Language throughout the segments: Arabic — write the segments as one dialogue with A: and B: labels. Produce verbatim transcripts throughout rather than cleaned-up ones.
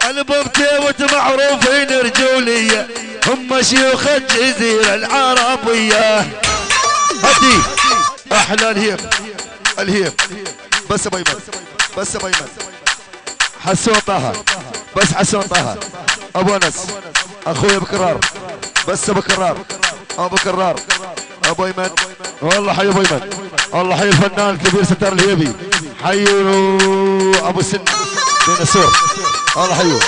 A: البرتيوت معروفين رجولية، هم شيوخ الجزيرة العربية. هدي احلى الهيب الهيب. بس ابو ايمن بس ابو ايمن حسون طه، بس حسون طه ابو انس اخوي ابو كرار، بس ابو كرار ابو كرار ابو ايمن. والله حي ابو ايمن، والله حي الفنان الكبير ستار الهيبي، حيوا ابو سن بن السور، والله حيوا.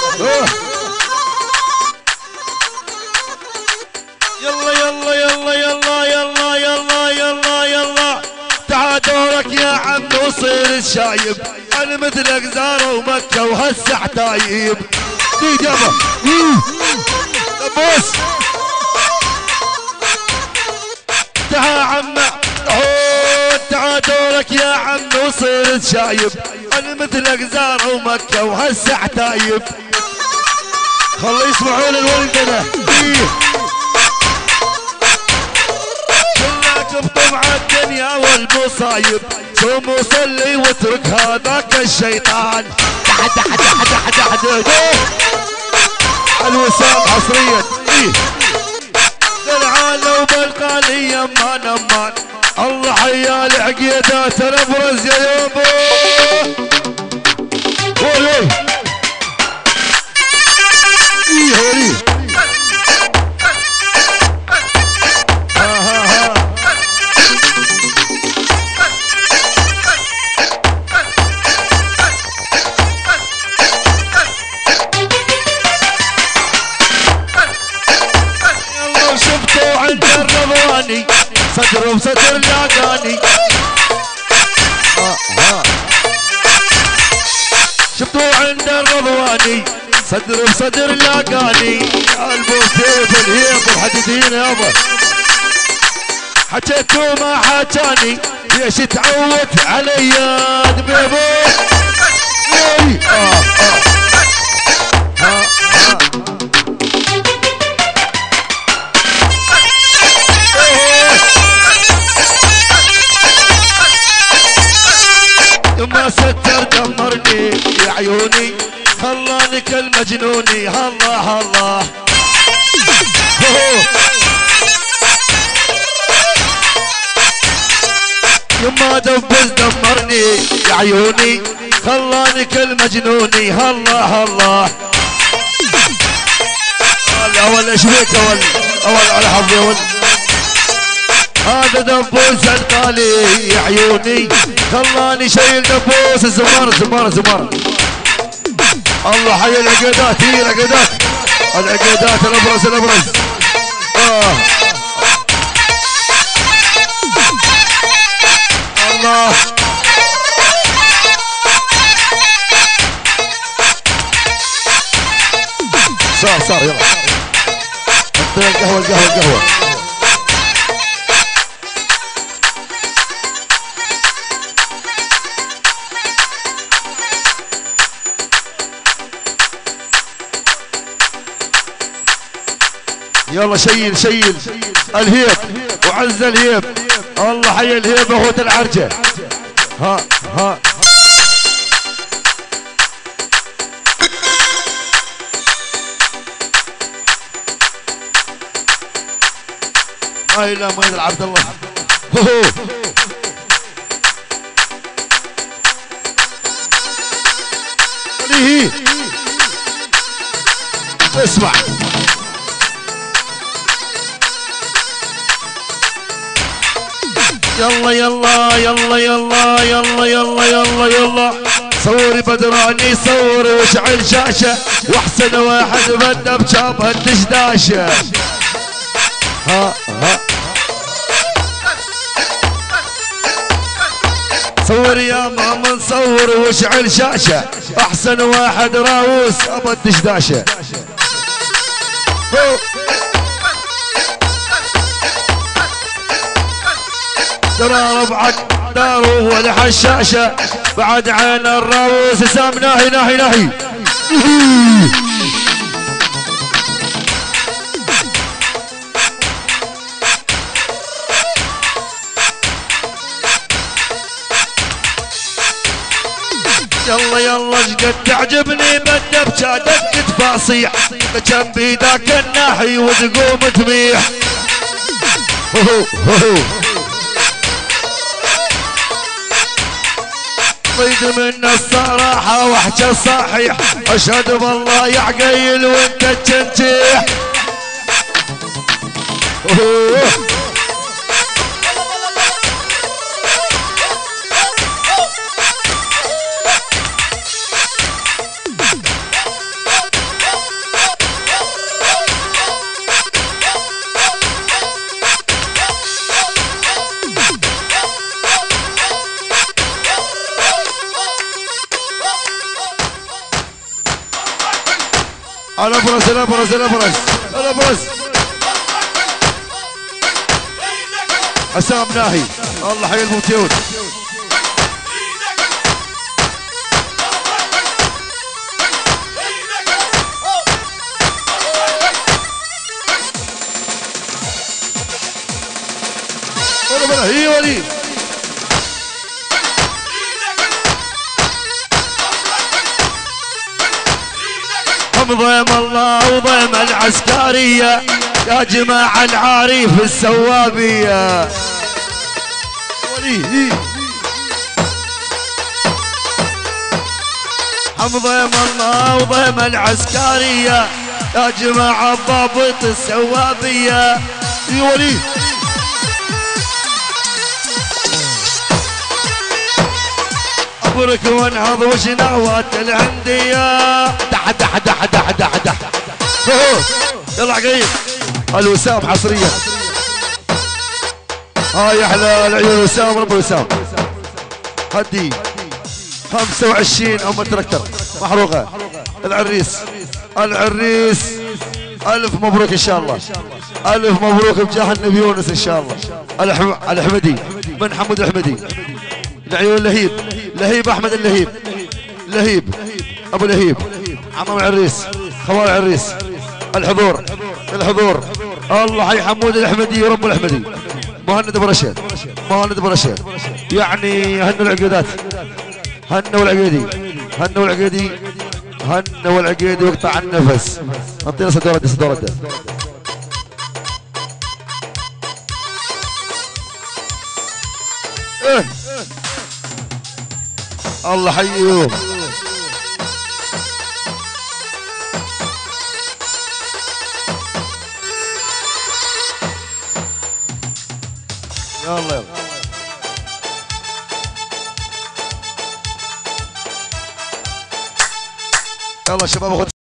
A: يلا يلا يلا يلا يلا يلا يلا يلا تعال دورك يا عم وصير الشايب، انا مثلك زارة ومكة وهسع تايب. دي جابه بوس تعال عم تعال دورك يا عم وصير الشايب، انا مثلك زارة ومكة وهسع تايب. خلي يسمعون الولدنا بطمع الدنيا والمصايب، صوم وصلي واترك هذاك الشيطان. دح دح دح دح دح الوسام حصريا بالعالة وبالقالية امان امان. الله حيا العقيدات الابرز يا يابو. قولي ايه هولي صدر وصدر لاقاني. آه آه. شفتوا عند الرضواني صدر وصدر لاقاني. البوسيف الهيب الحديدين يابا، حكيتوا ما حاجاني ليش تعودت علي دبيبو. آه آه. آه آه. ما ستر دمرني يا عيوني، خلاني كالمجنوني. الله الله يما دبز دمرني يا عيوني، خلاني كالمجنوني. الله الله الاول ايش بيك اول اول على حظي اول. هذا دبوس القالي يا عيوني، خلاني شايل دبوس. زمر زمر زمر. الله حي العقيدات، هي العقيدات العقيدات الابرز الابرز. آه. الله صار صار يلا حط القهوه القهوه القهوه. يلا شيل شيل الهيب وعز الهيب. الله حي الهيب اخوة العرجة. ها ها هاي لا مين العبد الله. هو هي اسمع يلا يلا يلا يلا يلا يلا يلا يلا. صوري بدراني صوري واشعل شاشة، واحسن واحد بنا بشابه الدشداشة. ها ها صور يا ماما نصور واشعل شاشة، احسن واحد راوس ابو الدشداشة. ترى ربعك داره ولا حشاشة، بعد عين الراوس سام ناهي ناهي ناهي. يلا يلا جد تعجبني بدب شادك تفاصيح كم بيداك الناحي وتقوم تميح هو هو صيد من الصراحة واحكي صحيح اشهد بالله يا عقيل وانت تنجيح على برز على برز على برز على برز حسام ناهي الله حي الموتيون ولا بلا هي ولي ضيم الله وضيم العسكرية يا جماعة العاريف السوابية ولي حم ضيم الله وضيم العسكرية يا جماعة الضابط السوابية يا ولي ابرك وانهض وشناوات العندية دح دح دح دح دح دح يلا عقيل الوسام حصريا هاي احلى العيون وسام رب وسام هدي خمسة وعشرين ام تركتر محروقة العريس العريس الف مبروك ان شاء الله الف مبروك بجاه النبي يونس ان شاء الله الحمدي من حمود الحمدي العيون لهيب لهيب احمد اللهيب لهيب ابو لهيب عمام العريس خوال العريس الحضور الحضور الله حي حمود الاحمدي ورب الاحمدي مهند ابو رشيد مهند ابو رشيد يعني هنوا العقيدات هنوا العقيدي هنوا العقيدي هنوا العقيدي وقطع النفس انطينا صدورة صدورة ايه الله حيهم يلا يلا يلا شباب